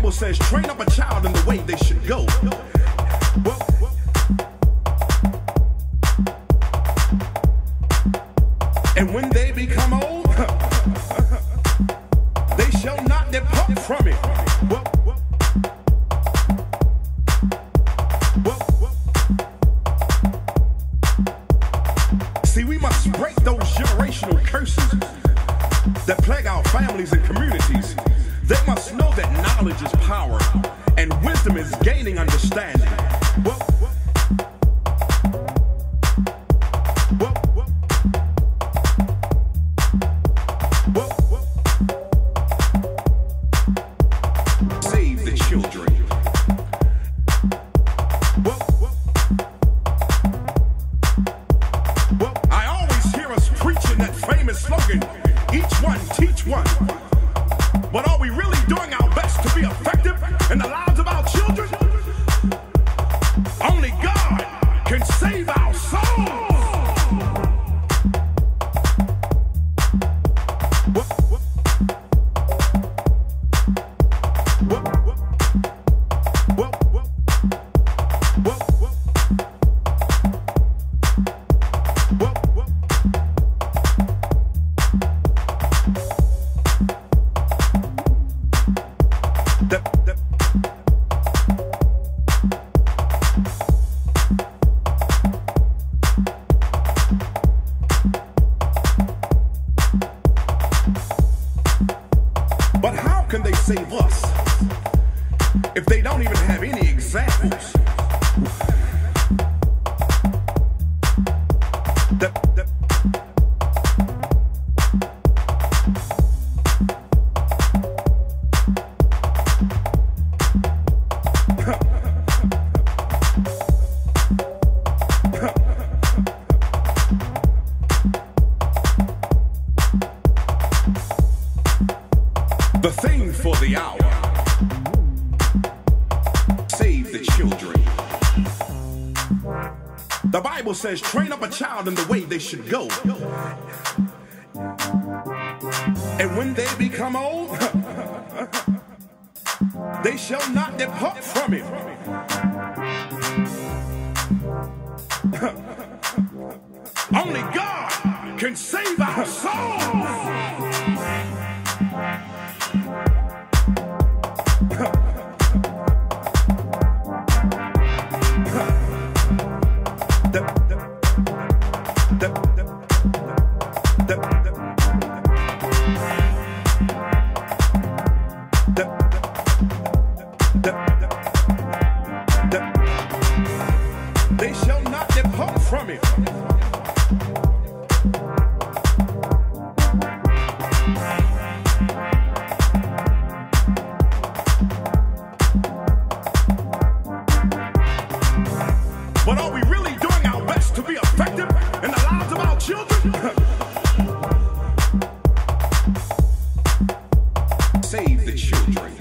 Bible says, train up a child in the way they should go. And when they become old, they shall not depart from it. See, we must break those generational curses that plague our families and communities. They must know that knowledge is power and wisdom is gaining understanding. Save the children. I always hear us preaching that famous slogan, each one, teach one. But are we really doing our best to be effective in the lives of our children? Only God can save our souls. But how can they save us if they don't even have any examples? The thing for the hour, save the children. The Bible says, train up a child in the way they should go. And when they become old, they shall not depart from it. Only God can save our souls. They shall not depart from it. But are we really doing our best to be effective in the lives of our children? Save the children.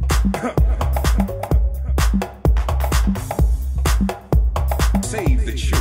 Save the children.